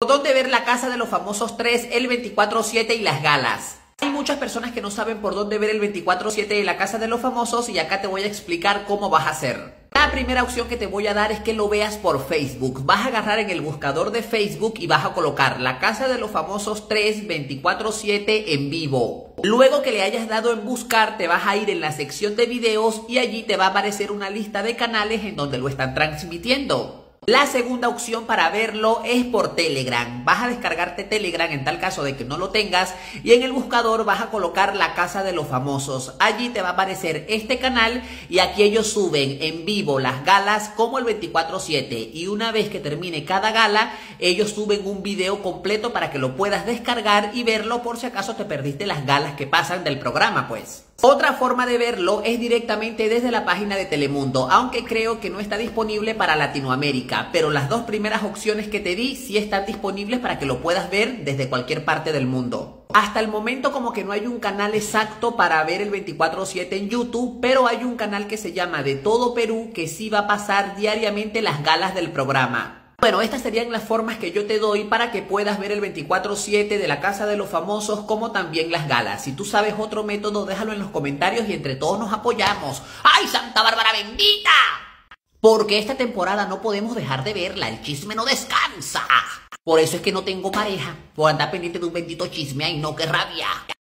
¿Dónde ver La Casa de los Famosos 3, el 24/7 y las galas? Hay muchas personas que no saben por dónde ver el 24/7 de La Casa de los Famosos y acá te voy a explicar cómo vas a hacer. La primera opción que te voy a dar es que lo veas por Facebook. Vas a agarrar en el buscador de Facebook y vas a colocar La Casa de los Famosos 3, 24/7 en vivo. Luego que le hayas dado en buscar, te vas a ir en la sección de videos y allí te va a aparecer una lista de canales en donde lo están transmitiendo. La segunda opción para verlo es por Telegram. Vas a descargarte Telegram en tal caso de que no lo tengas y en el buscador vas a colocar La Casa de los Famosos. Allí te va a aparecer este canal y aquí ellos suben en vivo las galas como el 24/7 y una vez que termine cada gala, ellos suben un video completo para que lo puedas descargar y verlo por si acaso te perdiste las galas que pasan del programa, pues. Otra forma de verlo es directamente desde la página de Telemundo, aunque creo que no está disponible para Latinoamérica, pero las dos primeras opciones que te di sí están disponibles para que lo puedas ver desde cualquier parte del mundo. Hasta el momento como que no hay un canal exacto para ver el 24/7 en YouTube, pero hay un canal que se llama De Todo Perú que sí va a pasar diariamente las galas del programa. Bueno, estas serían las formas que yo te doy para que puedas ver el 24/7 de La Casa de los Famosos como también las galas. Si tú sabes otro método, déjalo en los comentarios y entre todos nos apoyamos. ¡Ay, Santa Bárbara bendita! Porque esta temporada no podemos dejar de verla, el chisme no descansa. Por eso es que no tengo pareja, por andar pendiente de un bendito chisme. ¡Ay, no, qué rabia!